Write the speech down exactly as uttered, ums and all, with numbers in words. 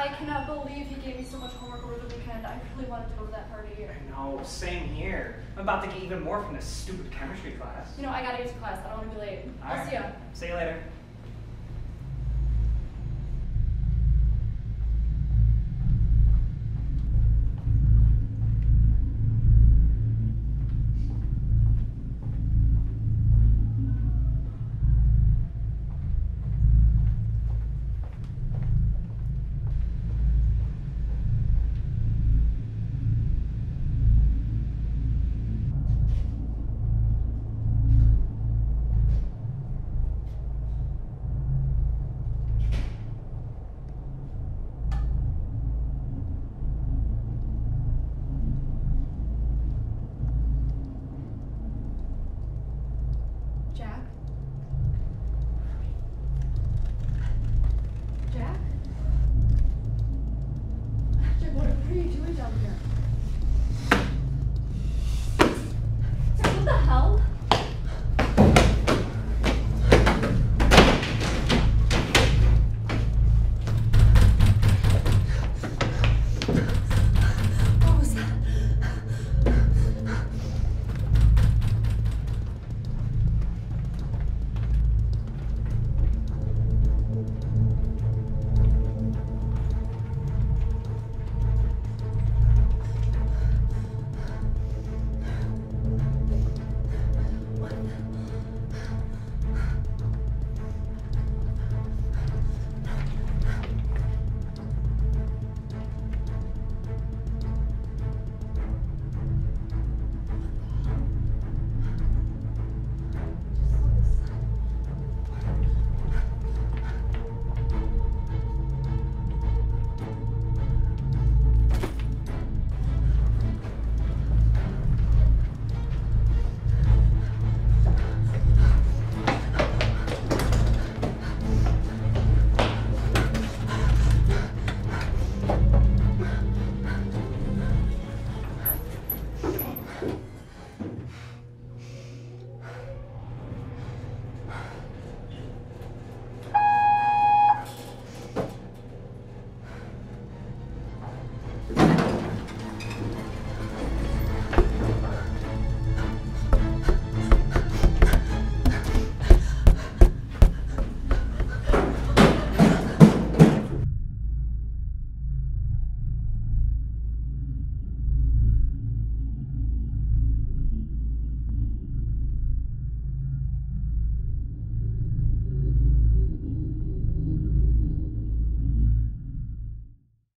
I cannot believe he gave me so much homework over the weekend. I really wanted to go to that party. I know, same here. I'm about to get even more from this stupid chemistry class. You know, I gotta get to class. I don't want to be late. All I'll right. see ya. See you later.